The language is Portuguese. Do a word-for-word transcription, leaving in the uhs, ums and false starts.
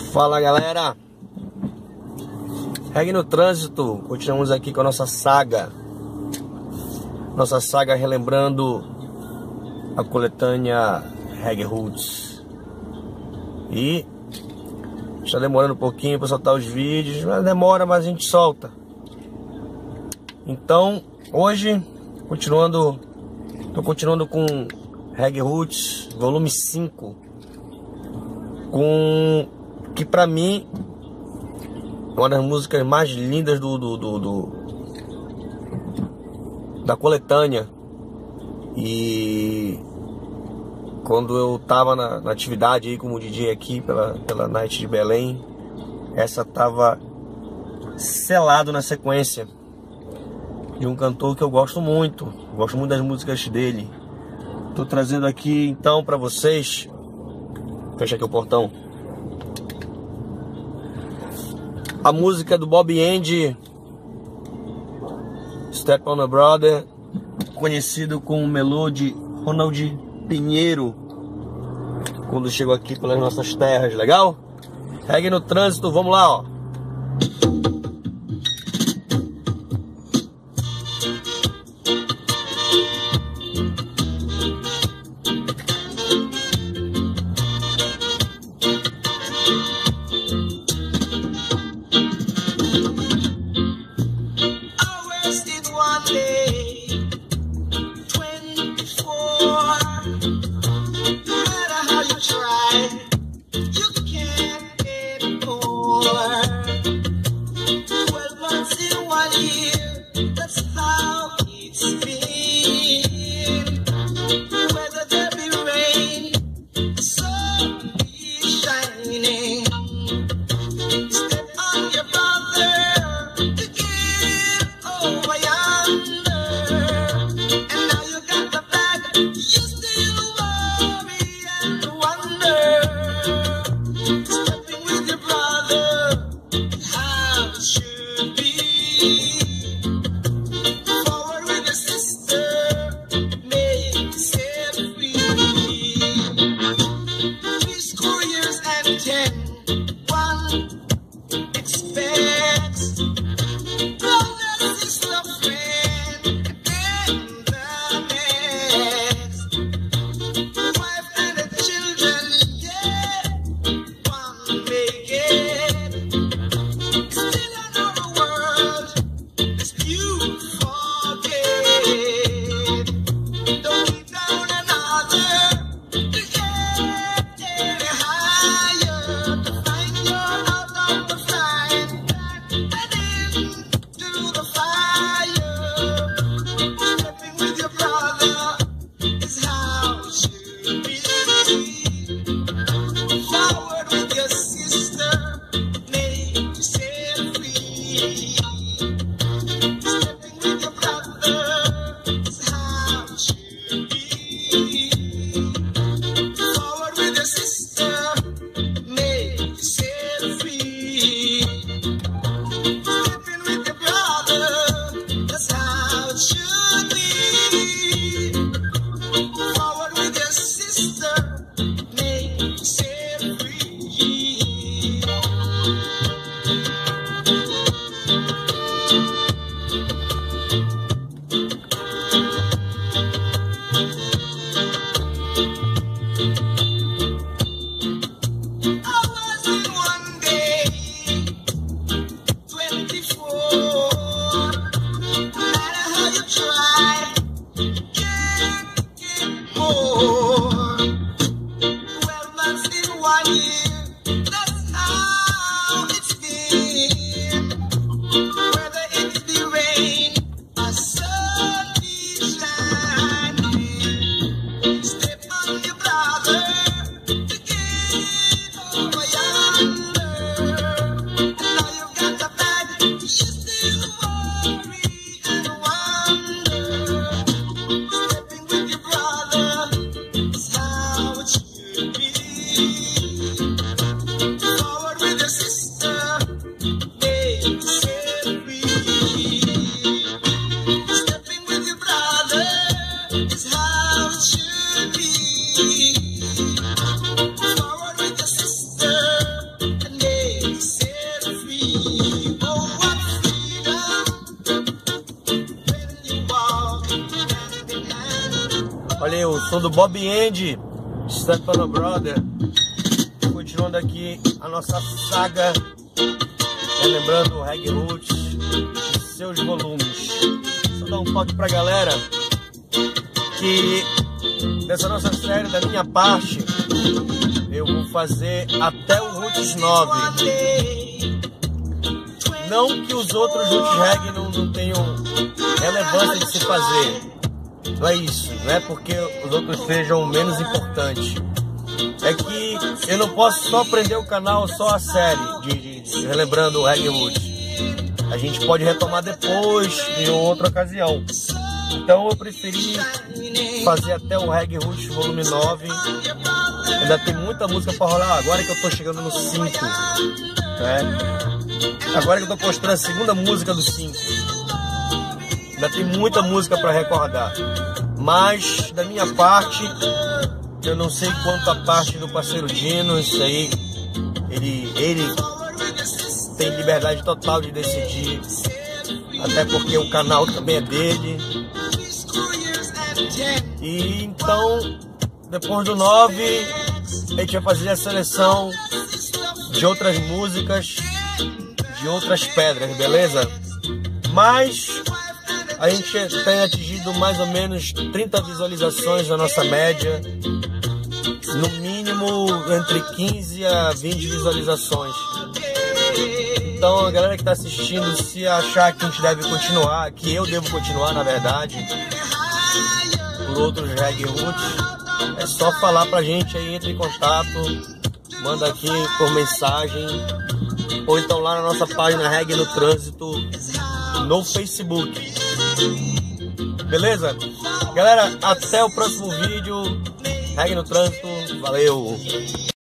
Fala galera, Reggae no Trânsito, continuamos aqui com a nossa saga Nossa saga relembrando a coletânea Reggae Roots. E está demorando um pouquinho para soltar os vídeos, mas demora, mas a gente solta. Então, hoje, continuando, tô continuando com Reggae Roots, volume cinco, com que pra mim é uma das músicas mais lindas do, do, do, do da coletânea. E quando eu tava na, na atividade aí como D J aqui pela, pela Night de Belém, essa tava selado na sequência de um cantor que eu gosto muito, gosto muito das músicas dele. Tô trazendo aqui então pra vocês, fecha aqui o portão, a música do Bob Andy, Step on a Brother, conhecido como Melody Ronald Pinheiro, quando chegou aqui pelas nossas terras, legal? Reggae no Trânsito, vamos lá, ó. Forward with your sister. som do Bob Andy, Stepano Brother. Continuando aqui a nossa saga, lembrando o Reggae Roots e seus volumes. Só dar um toque pra galera que dessa nossa série, da minha parte, eu vou fazer até o Roots nove. Não que os outros Roots Reggae não, não tenham relevância de se fazer. Não é isso, não é porque os outros sejam menos importantes. É que eu não posso só prender o canal, só a série de, de relembrando o Reggae Roots. A gente pode retomar depois, em outra ocasião. Então eu preferi fazer até o Reggae Roots volume nove. Ainda tem muita música para rolar. Agora que eu tô chegando no cinco, né? Agora que eu tô postando a segunda música do cinco. Ainda tem muita música para recordar. Mas da minha parte, eu não sei quanto a parte do parceiro Dino. Isso aí, ele, ele tem liberdade total de decidir. Até porque o canal também é dele. E então, depois do nove, a gente vai fazer a seleção de outras músicas, de outras pedras, beleza? Mas a gente tem atingido mais ou menos trinta visualizações na nossa média. No mínimo entre quinze a vinte visualizações. Então a galera que está assistindo, se achar que a gente deve continuar, que eu devo continuar na verdade, por outros Reggae Roots, é só falar pra gente aí, entre em contato, manda aqui por mensagem, ou então lá na nossa página Reggae no Trânsito no Facebook. Beleza? Galera, até o próximo vídeo. Reggae no Trânsito, valeu!